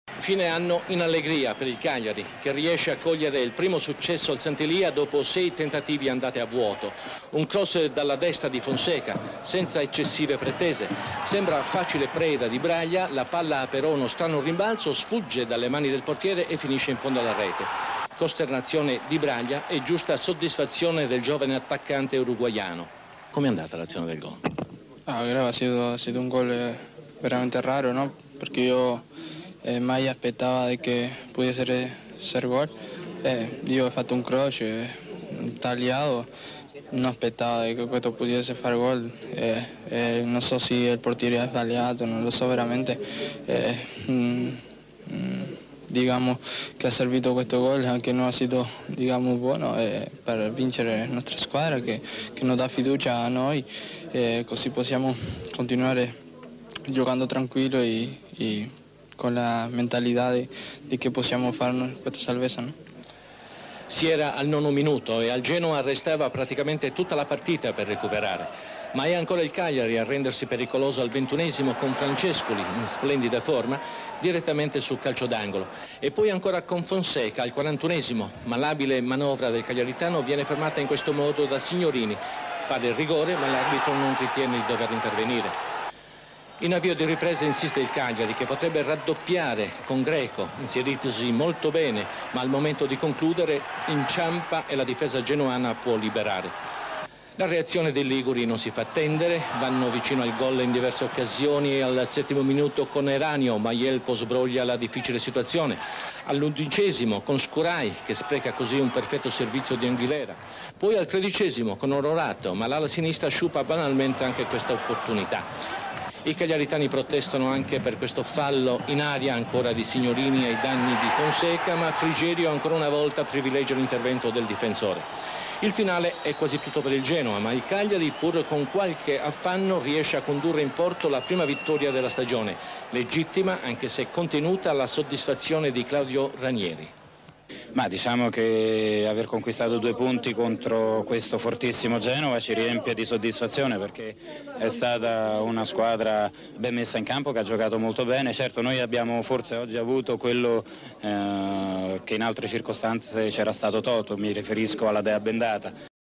Fine anno in allegria per il Cagliari, che riesce a cogliere il primo successo al Sant'Elia dopo 6 tentativi andati a vuoto. Un cross dalla destra di Fonseca, senza eccessive pretese. Sembra facile preda di Braglia, la palla ha però uno strano rimbalzo, sfugge dalle mani del portiere e finisce in fondo alla rete. Costernazione di Braglia e giusta soddisfazione del giovane attaccante uruguaiano. Com'è andata l'azione del gol? Creo que ha sido un gol veramente raro, ¿no? Porque yo mai aspettava de que pudiese ser gol. Io ho fatto un cross tagliato, non aspettavo che questo potesse fare gol. Non so se il portiere ha sbagliato, non lo so veramente. Digamos che ha servito questo gol, anche non ha stato buono per vincere la nostra squadra che non dà fiducia a noi, così possiamo continuare giocando tranquillo e con la mentalità di che possiamo fare questa salvezza, no? Si era al 9° minuto e al Genoa restava praticamente tutta la partita per recuperare. Ma è ancora il Cagliari a rendersi pericoloso al 21° con Francescoli in splendida forma direttamente sul calcio d'angolo. E poi ancora con Fonseca al 41°, ma l'abile manovra del cagliaritano viene fermata in questo modo da Signorini. Pare il rigore, ma l'arbitro non ritiene di dover intervenire. In avvio di ripresa insiste il Cagliari, che potrebbe raddoppiare con Greco, inseritosi molto bene, ma al momento di concludere inciampa e la difesa genuana può liberare. La reazione dei liguri non si fa attendere, vanno vicino al gol in diverse occasioni e al 7° minuto con Eranio, ma Jelpo sbroglia la difficile situazione. All'11° con Scurai, che spreca così un perfetto servizio di Anguilera. Poi al 13° con Ororato, ma l'ala sinistra sciupa banalmente anche questa opportunità. I cagliaritani protestano anche per questo fallo in aria ancora di Signorini ai danni di Fonseca, ma Frigerio ancora una volta privilegia l'intervento del difensore. Il finale è quasi tutto per il Genoa, ma il Cagliari, pur con qualche affanno, riesce a condurre in porto la prima vittoria della stagione, legittima anche se contenuta alla soddisfazione di Claudio Ranieri. Ma diciamo che aver conquistato 2 punti contro questo fortissimo Genova ci riempie di soddisfazione, perché è stata una squadra ben messa in campo, che ha giocato molto bene. Certo, noi abbiamo forse oggi avuto quello che in altre circostanze c'era stato tolto, mi riferisco alla dea bendata.